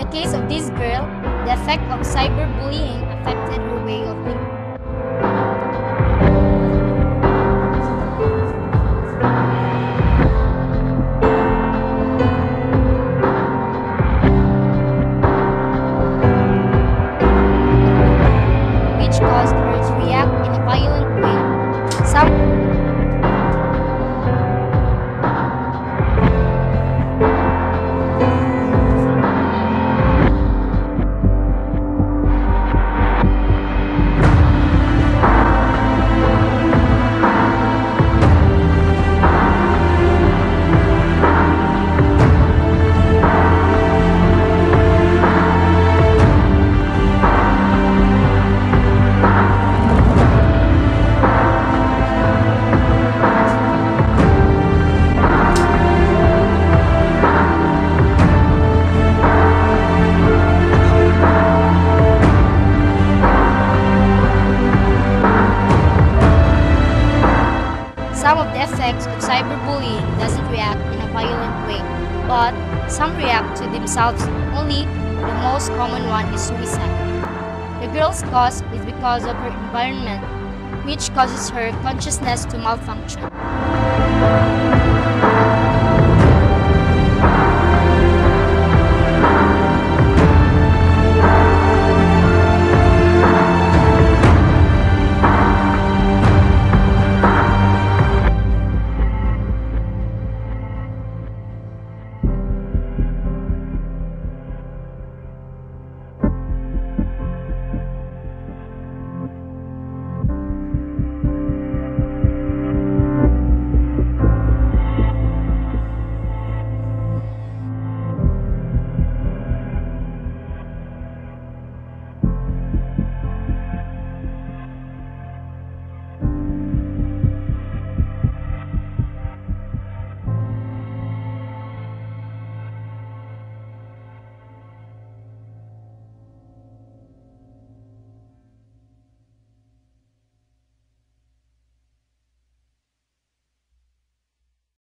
the case of this girl, the effect of cyberbullying affected her way of thinking. Which caused her to react in a violent way. Some of the effects of cyberbullying doesn't react in a violent way, but some react to themselves only. The most common one is suicide. The girl's cause is because of her environment, which causes her consciousness to malfunction.